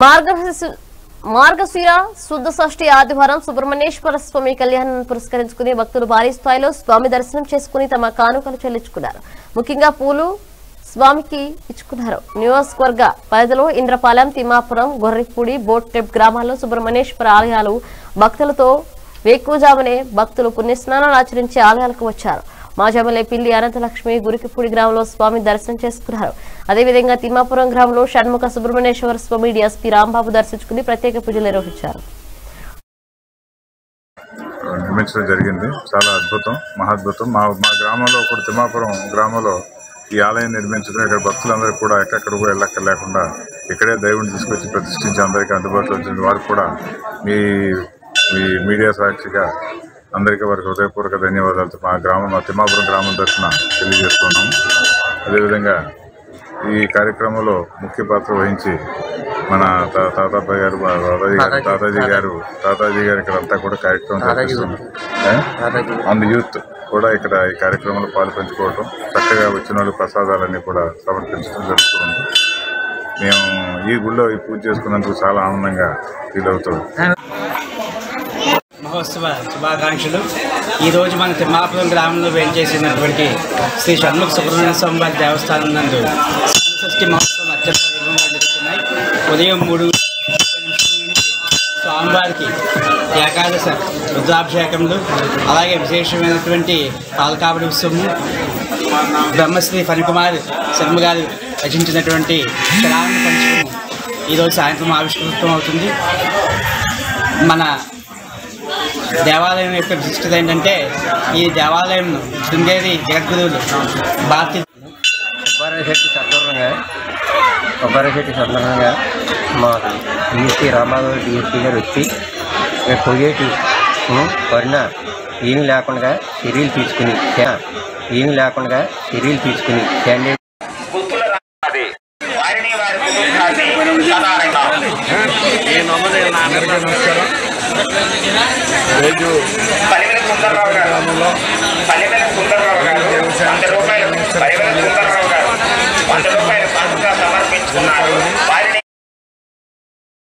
మార్గశిర శుద్ధ షష్ఠి ఆదివారం సుబ్రహ్మణ్యేశ్వర స్వామి కళ్యాణాన్ని పురస్కరించుకుని భక్తులు భారీ స్థాయిలో స్వామి దర్శనం చేసుకుని తమ కానుకలు చెల్లించుకున్నారు. ముఖ్యంగా పూలు స్వామికి ఇచ్చుకున్నారు. నియోజకవర్గ పరిధిలో ఇంద్రపాలెం, తిమ్మాపురం, గొర్రెపూడి, బోట్టెప్ గ్రామాల్లో సుబ్రహ్మణ్యేశ్వర ఆలయాలు భక్తులతో వేకువజామునే భక్తులు పుణ్యస్నానాలు ఆచరించి ఆలయాలకు వచ్చారు. మాజామలే పిల్లి అనంతలక్ష్మి గురికిపూడి గ్రామంలో స్వామి దర్శనం చేసుకున్నారు. అదేవిధంగా తిమ్మాపురం గ్రామంలో షణ్ముఖ సుబ్రహ్మణ్యేశ్వర స్వామి డిఎస్పీ రాంబాబు దర్శించుకుని ప్రత్యేక పూజలు నిర్వహించారు. నిర్మించడం జరిగింది. చాలా అద్భుతం, మహాద్భుతం. మా గ్రామంలో కూడా తిమ్మాపురం గ్రామంలో ఈ ఆలయం నిర్మించడం ఇక్కడ భక్తులందరూ కూడా ఎక్కడెక్కడ కూడా వెళ్ళక్కర్లేకుండా ఇక్కడే దేవుడిని తీసుకొచ్చి ప్రతిష్ఠించి అందరికీ అందుబాటులో వచ్చిన వారు కూడా మీ మీడియా సాక్షిగా అందరికీ వారికి హృదయపూర్వక ధన్యవాదాలతో మా తిమ్మాపురం గ్రామం తరఫున తెలియజేస్తున్నాము. అదేవిధంగా ఈ కార్యక్రమంలో ముఖ్య పాత్ర వహించి మన తాతాజీ గారు ఇక్కడ అంతా కూడా కార్యక్రమం జరిపిస్తున్నారు. అండ్ యూత్ కూడా ఇక్కడ ఈ కార్యక్రమంలో పాలు పంచుకోవడం, చక్కగా వచ్చిన వాళ్ళు ప్రసాదాలన్నీ కూడా సమర్పించడం జరుగుతుంది. మేము ఈ గుళ్ళో ఈ పూజ చేసుకున్నందుకు చాలా ఆనందంగా ఫీల్ అవుతాం. మహోత్సవ శుభాకాంక్షలు. ఈరోజు మన తిమ్మాపురం గ్రామంలో వేంచేసినటువంటి శ్రీ షణ్ముఖ సుబ్రహ్మణ్య స్వామి వారి దేవస్థానం నందు షష్ఠి మహోత్సవం అత్యంత వైభవంగా జరుగుతున్నాయి. ఉదయం 3 నుంచి స్వామివారికి ఏకాదశ రుద్రాభిషేకములు, అలాగే విశేషమైనటువంటి పాలకాబడి ఉత్సవము, బ్రహ్మశ్రీ ఫణికుమార్ శర్మ గారు రచించినటువంటి శ్రావణ పంచకము ఈరోజు సాయంత్రం ఆవిష్కృతం అవుతుంది. మన దేవాలయం యొక్క విశిష్టత ఏంటంటే ఈ దేవాలయం శృంగేరి జగద్గురువులు భారతీ కొబ్బరిశెట్టి సందర్భంగా మా డిఎస్పీ రాంబాబు డిఎస్పీ గారు వచ్చి పొగేటి పడిన ఏమీ లేకుండా చర్యలు తీసుకుని క్యాండిడేట్ రోజు గ్రామంలో